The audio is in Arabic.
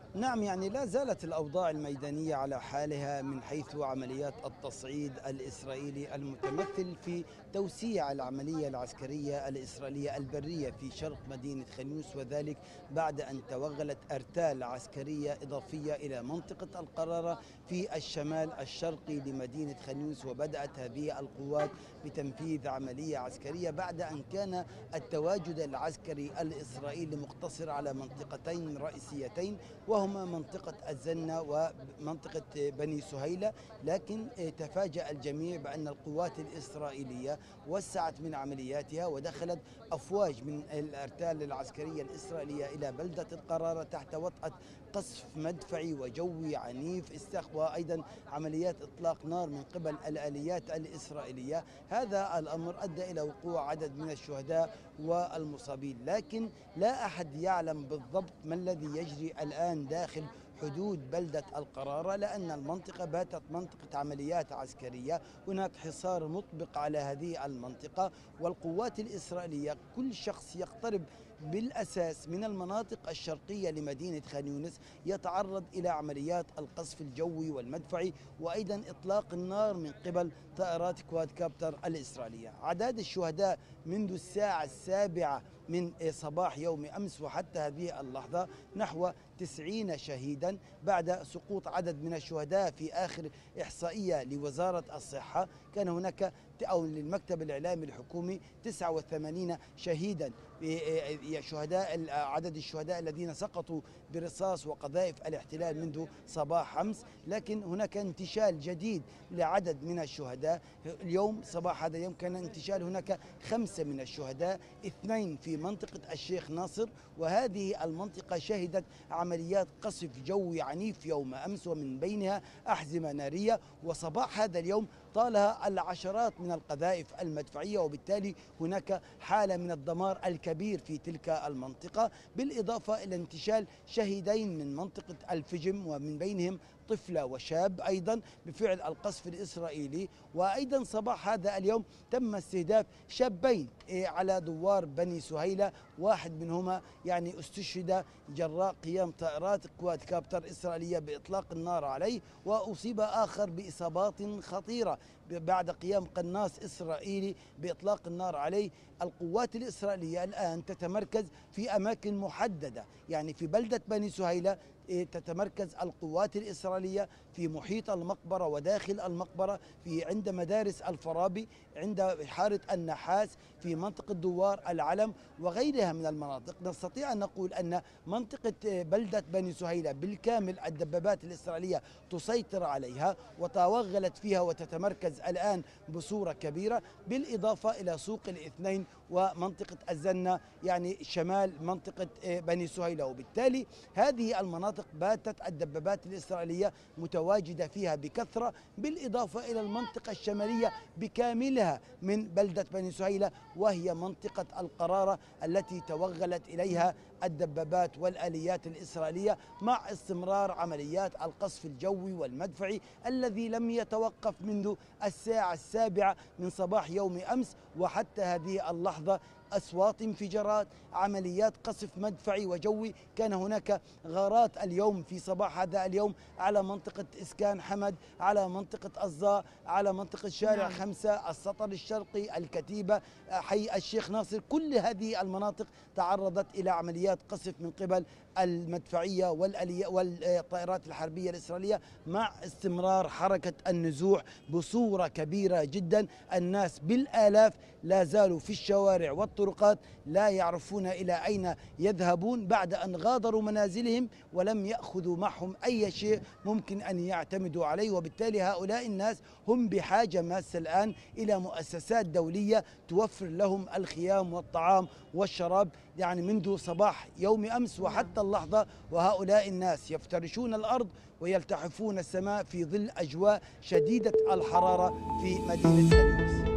نعم، يعني لا زالت الأوضاع الميدانية على حالها من حيث عمليات التصعيد الإسرائيلي المتمثل في توسيع العملية العسكرية الإسرائيلية البرية في شرق مدينة خان يونس، وذلك بعد أن توغلت أرتال عسكرية إضافية إلى منطقة القرارة في الشمال الشرقي لمدينة خان يونس. وبدأت هذه القوات بتنفيذ عملية عسكرية بعد أن كان التواجد العسكري الإسرائيلي مقتصر على منطقتين رئيسيتين، وهما منطقة الزنة ومنطقة بني سهيلة. لكن تفاجأ الجميع بأن القوات الإسرائيلية وسعت من عملياتها ودخلت أفواج من الأرتال العسكرية الإسرائيلية إلى بلدة القرارة تحت وطأة قصف مدفعي وجوي عنيف، وأيضا عمليات إطلاق نار من قبل الآليات الإسرائيلية. هذا الأمر أدى إلى وقوع عدد من الشهداء والمصابين، لكن لا أحد يعلم بالضبط ما الذي يجري الآن داخل حدود بلدة القرارة، لأن المنطقة باتت منطقة عمليات عسكرية. هناك حصار مطبق على هذه المنطقة، والقوات الإسرائيلية كل شخص يقترب بالأساس من المناطق الشرقية لمدينة خان يونس يتعرض إلى عمليات القصف الجوي والمدفعي، وأيضا إطلاق النار من قبل طائرات كوادكابتر الإسرائيلية. أعداد الشهداء منذ الساعة 7 من صباح يوم أمس وحتى هذه اللحظة نحو 90 شهيدا، بعد سقوط عدد من الشهداء في آخر إحصائية لوزارة الصحة. كان هناك أو للمكتب الإعلامي الحكومي 89 شهيدا، عدد الشهداء الذين سقطوا برصاص وقذائف الاحتلال منذ صباح أمس. لكن هناك انتشال جديد لعدد من الشهداء. اليوم صباح هذا اليوم كان انتشال هناك 5 من الشهداء، 2 في منطقة الشيخ ناصر، وهذه المنطقة شهدت عمليات قصف جوي عنيف يوم أمس ومن بينها أحزمة نارية. وصباح هذا اليوم طالها العشرات من القذائف المدفعية، وبالتالي هناك حالة من الدمار الكبير في تلك المنطقة، بالإضافة إلى انتشال شهيدين من منطقة الفجم ومن بينهم طفلة وشاب أيضا بفعل القصف الإسرائيلي. وأيضا صباح هذا اليوم تم استهداف شابين على دوار بني سهيلة، واحد منهما يعني استشهد جراء قيام طائرات قوات كابتر إسرائيلية بإطلاق النار عليه، وأصيب آخر بإصابات خطيرة بعد قيام قناص إسرائيلي بإطلاق النار عليه. القوات الإسرائيلية الآن تتمركز في أماكن محددة، يعني في بلدة بني سهيلة تتمركز القوات الإسرائيلية في محيط المقبرة وداخل المقبرة، في عند مدارس الفارابي، عند حارة النحاس، في منطقة دوار العلم وغيرها من المناطق. نستطيع أن نقول أن منطقة بلدة بني سهيلة بالكامل الدبابات الإسرائيلية تسيطر عليها وتوغلت فيها وتتمركز الآن بصورة كبيرة، بالإضافة إلى سوق الاثنين ومنطقة الزنة يعني شمال منطقة بني سهيلة. وبالتالي هذه المناطق باتت الدبابات الإسرائيلية متواجدة فيها بكثرة، بالإضافة إلى المنطقة الشمالية بكاملها من بلدة بني سهيلة، وهي منطقة القرارة التي توغلت إليها الدبابات والآليات الإسرائيلية مع استمرار عمليات القصف الجوي والمدفعي الذي لم يتوقف منذ الساعة 7 من صباح يوم أمس وحتى هذه اللحظة. أصوات انفجارات، عمليات قصف مدفعي وجوي. كان هناك غارات اليوم في صباح هذا اليوم على منطقة إسكان حمد، على منطقة الزا، على منطقة شارع 5، السطر الشرقي، الكتيبة، حي الشيخ ناصر. كل هذه المناطق تعرضت إلى عمليات قصف من قبل المدفعية والطائرات الحربية الإسرائيلية مع استمرار حركة النزوح بصورة كبيرة جدا. الناس بالآلاف لا زالوا في الشوارع والطرقات، لا يعرفون إلى أين يذهبون بعد أن غادروا منازلهم ولم يأخذوا معهم أي شيء ممكن أن يعتمدوا عليه. وبالتالي هؤلاء الناس هم بحاجة ماسة الآن إلى مؤسسات دولية توفر لهم الخيام والطعام والشراب، يعني منذ صباح يوم أمس وحتى اللحظة. وهؤلاء الناس يفترشون الأرض ويلتحفون السماء في ظل أجواء شديدة الحرارة في مدينة خان يونس.